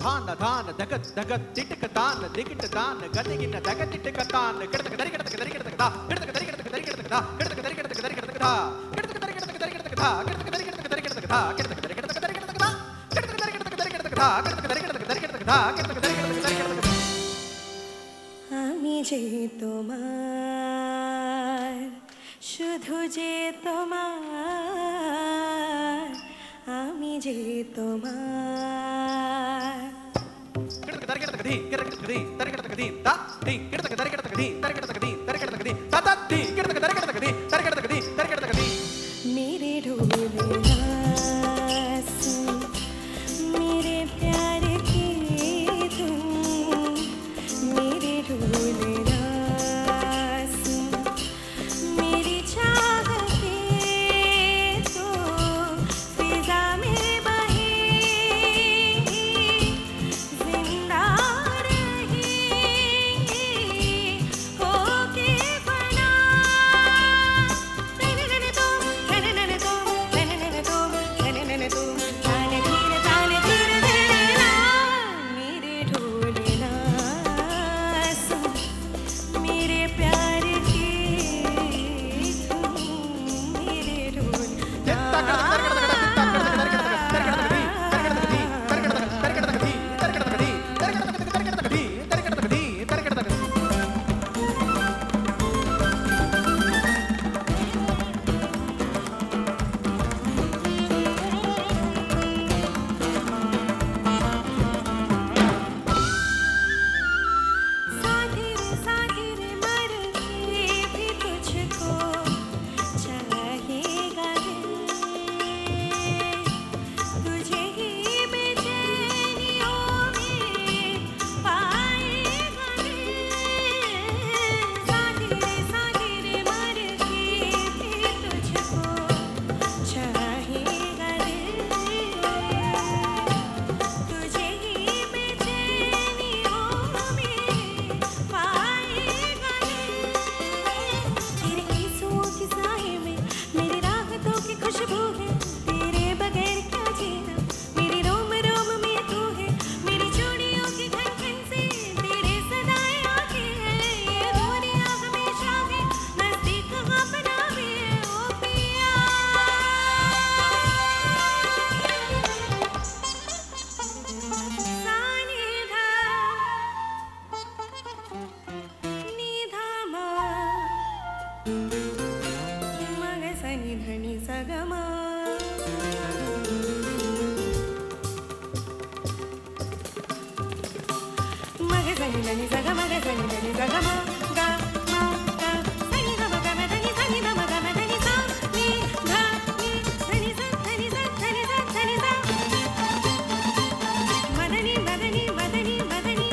धान धान धगत धगत टिटक तान दिगट तान गदिगिन धगत टिटक तान गिड़तक दरी गिड़तक दरी गिड़तक दा गिड़तक दरी गिड़तक दरी गिड़तक दा गिड़तक दरी गिड़तक दरी गिड़तक दा गिड़तक दरी गिड़तक दरी गिड़तक दा गिड़तक दरी गिड़तक दरी गिड़तक दा गिड़तक दरी गिड़तक दरी गिड़तक दा गिड़तक दरी गिड़तक दरी गिड़तक दा गिड़तक दरी गिड़तक दरी गिड़तक दा गिड़तक दरी गिड़तक दरी गिड़तक আমি যে তোমার শুধু যে তোমার আমি যে তোমার गिड़तक दरी गिड़तक दी गिड़तक दी दरी गिड़तक दी दा दी गिड़तक दरी गिड़तक दी दरी गिड़तक दी दरी गिड़तक दी दा दा दी गिड़तक दरी गिड़तक दी दरी गिड़तक दी दरी गिड़तक दी मेरे ढोले सुन मेरे प्यार की तुम मेरे ढोले सुन मेरी चाहते तो फिजा में बहेंगी जिंदा रहेंगी होके बना नैने तुम नैने तुम नैने तुम नैने तुम ताने धीरे धीरे ना मेरे ढोले ना सुन मेरे प्यार की तुम मेरे ढोले साथी रे मर के भी तुझको चाहेगा दिल तुझे ही बेचैनियों में पाएगा दिल साथी रे मर के भी तुझको चाहेगा दिल तुझे ही बेचैनियों में पाएगा दिल तेरे आंसुओं की साए में मेरी राहतों की खुशबू है तेरे बगैर क्या जीना मेरी रोम रोम में तू है मेरी चूड़ियों की खन खन से तेरे सदाएं आंखें हैं ये दूरियां हमेशा है नजदीक अपना भी है ओ पिया सानिधा निधामा मग सनि धनि सगमा मग सनि धनि सगमा ग सनि धनि सगमा गा मा गा सनि ग म ग म धनि सनि ध म ग म धनि सा नि ध नि धनि सा धनि सा धनि सा धनि सा मदनि मदनि मदनि मदनि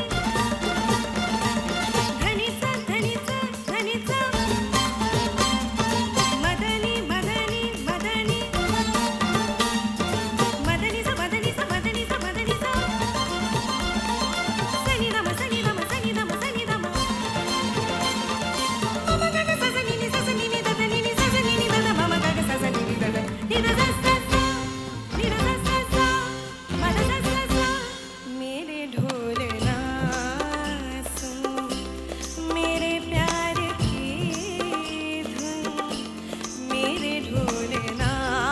धनि सा धनि सा धनि सा मदनि मदनि मदनि मदनि सा मदनि सा मदनि सा मदनि सा सनि ध म सनि ध म सनि ध म सनि ध म म ग ग सा सनि नि सा सनि नि ध धनि नि सा सनि नि ध ध म म ग ग सा सनि नि ध ध नि ध सा सा सा नि ध सा सा सा म ध सा सा सा मेरे ढोले ना सुन मेरे प्यार की धुन मेरे ढोले ना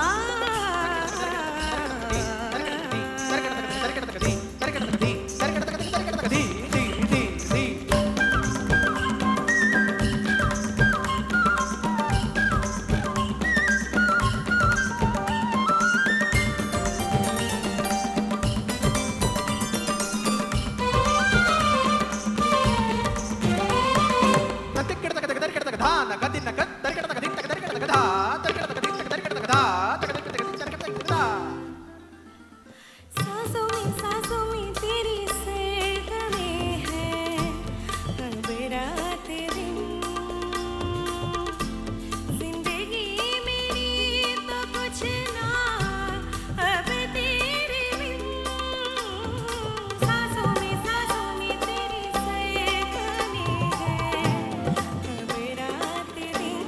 सांसों में तेरी सहकने हैं अब रात दिन जिंदगी मेरी तो कुछ ना अब तेरे बिन सांसों में तेरी सहकने हैं अब रात दिन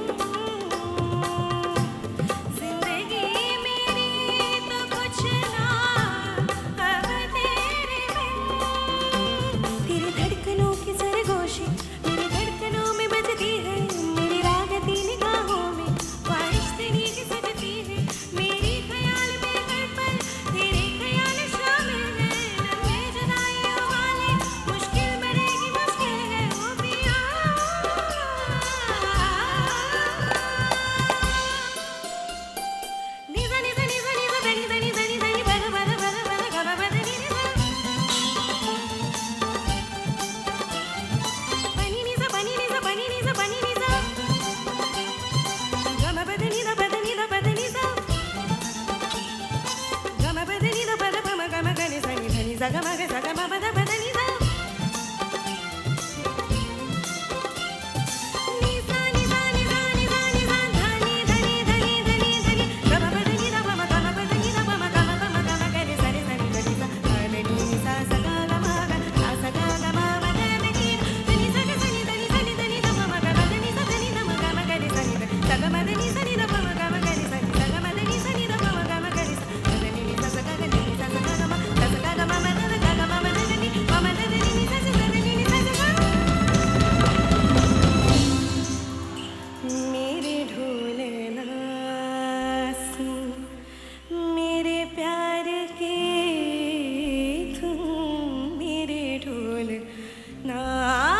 ना